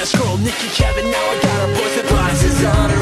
Girl, Nikki, Kevin, now I got her boys and glasses on.